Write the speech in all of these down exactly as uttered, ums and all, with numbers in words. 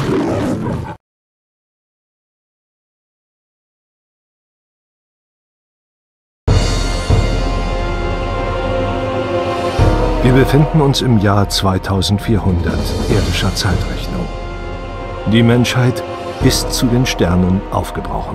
Wir befinden uns im Jahr zweitausendvierhundert irdischer Zeitrechnung. Die Menschheit ist zu den Sternen aufgebrochen.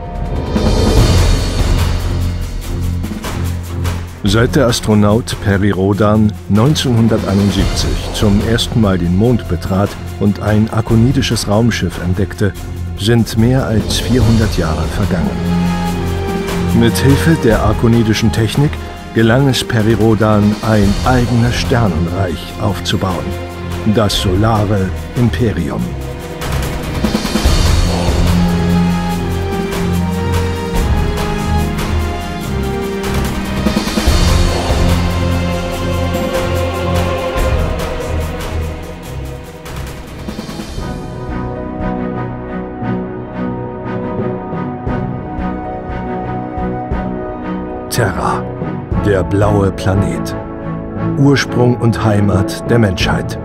Seit der Astronaut Peri Rodan neunzehnhunderteinundsiebzig zum ersten Mal den Mond betrat und ein akonidisches Raumschiff entdeckte, sind mehr als vierhundert Jahre vergangen. Mit Hilfe der akonidischen Technik gelang es Peri Rodan, ein eigenes Sternenreich aufzubauen. Das solare Imperium. Terra, der blaue Planet. Ursprung und Heimat der Menschheit.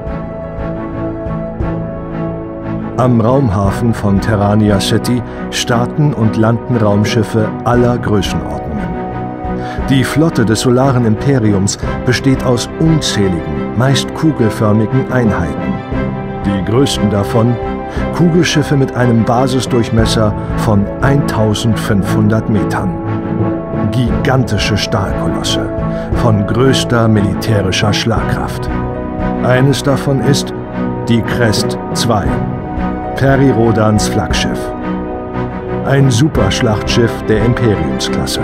Am Raumhafen von Terrania City starten und landen Raumschiffe aller Größenordnungen. Die Flotte des solaren Imperiums besteht aus unzähligen, meist kugelförmigen Einheiten. Die größten davon Kugelschiffe mit einem Basisdurchmesser von eintausendfünfhundert Metern. Gigantische Stahlkolosse von größter militärischer Schlagkraft. Eines davon ist die Crest zwei, Peri Rodans Flaggschiff. Ein Superschlachtschiff der Imperiumsklasse.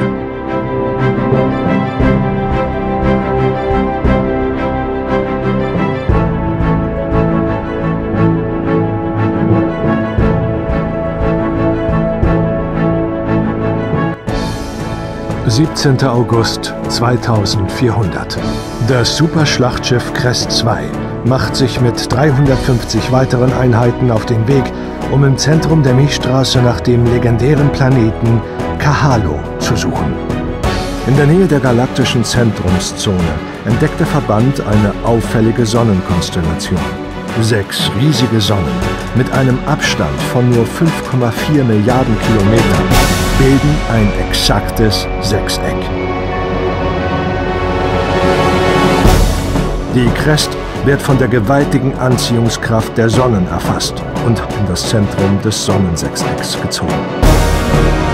siebzehnter August zweitausendvierhundert. Das Superschlachtschiff Crest zwei macht sich mit dreihundertfünfzig weiteren Einheiten auf den Weg, um im Zentrum der Milchstraße nach dem legendären Planeten Kahalo zu suchen. In der Nähe der galaktischen Zentrumszone entdeckt der Verband eine auffällige Sonnenkonstellation. Sechs riesige Sonnen mit einem Abstand von nur fünf Komma vier Milliarden Kilometern bilden ein exaktes Sechseck. Die Crest wird von der gewaltigen Anziehungskraft der Sonnen erfasst und in das Zentrum des Sonnensechsecks gezogen.